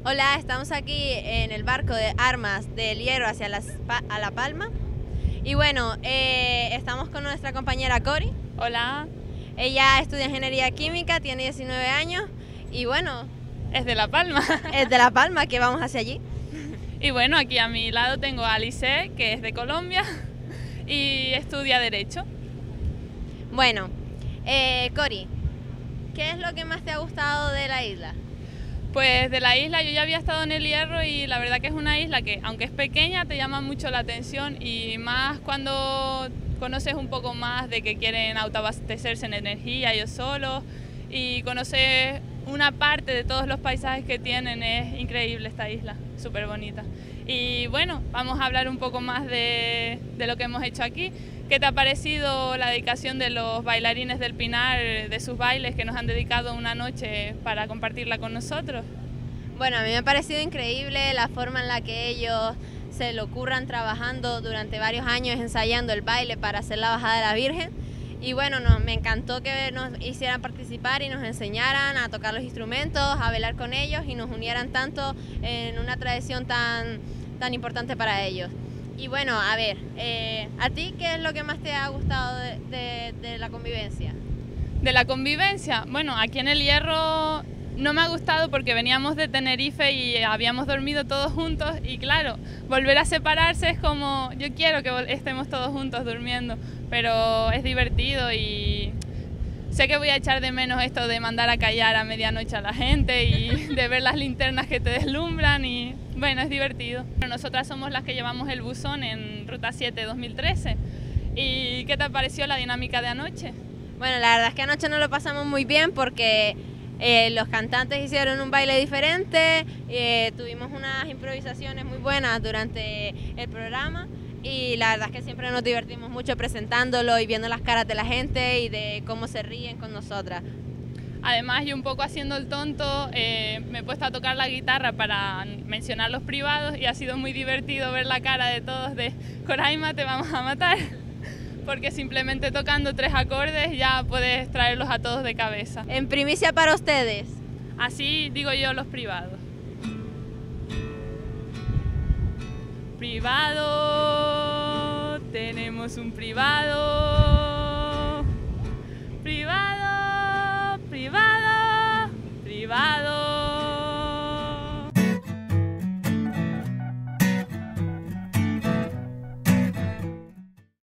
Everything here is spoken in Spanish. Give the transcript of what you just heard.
Hola, estamos aquí en el barco de Armas del Hierro hacia a La Palma. Y bueno, estamos con nuestra compañera Cori. Hola. Ella estudia Ingeniería Química, tiene 19 años y bueno... Es de La Palma. Es de La Palma, que vamos hacia allí. Y bueno, aquí a mi lado tengo a Alice, que es de Colombia y estudia Derecho. Bueno, Cori, ¿qué es lo que más te ha gustado de la isla? Pues de la isla yo ya había estado en El Hierro y la verdad que es una isla que, aunque es pequeña, te llama mucho la atención y más cuando conoces un poco más de que quieren autoabastecerse en energía ellos solos y conoces una parte de todos los paisajes que tienen. Es increíble esta isla, súper bonita. Y bueno, vamos a hablar un poco más de lo que hemos hecho aquí. ¿Qué te ha parecido la dedicación de los bailarines del Pinar, de sus bailes que nos han dedicado una noche para compartirla con nosotros? Bueno, a mí me ha parecido increíble la forma en la que ellos se lo ocurran trabajando durante varios años ensayando el baile para hacer la bajada de la Virgen. Y bueno, me encantó que nos hicieran participar y nos enseñaran a tocar los instrumentos, a bailar con ellos y nos unieran tanto en una tradición tan importante para ellos. Y bueno, a ver, ¿a ti qué es lo que más te ha gustado de la convivencia? De la convivencia, bueno, aquí en El Hierro no me ha gustado porque veníamos de Tenerife y habíamos dormido todos juntos y claro, volver a separarse es como, yo quiero que estemos todos juntos durmiendo, pero es divertido y sé que voy a echar de menos esto de mandar a callar a medianoche a la gente y de ver las linternas que te deslumbran y bueno, es divertido. Nosotras somos las que llevamos el buzón en Ruta 7 2013. ¿Y qué te pareció la dinámica de anoche? Bueno, la verdad es que anoche nos lo pasamos muy bien porque los cantantes hicieron un baile diferente, tuvimos unas improvisaciones muy buenas durante el programa y la verdad es que siempre nos divertimos mucho presentándolo y viendo las caras de la gente y de cómo se ríen con nosotras. Además, yo un poco haciendo el tonto, me he puesto a tocar la guitarra para mencionar los privados y ha sido muy divertido ver la cara de todos de Coraima, te vamos a matar, porque simplemente tocando 3 acordes ya puedes traerlos a todos de cabeza. En primicia para ustedes. Así digo yo los privados. Privado, tenemos un privado.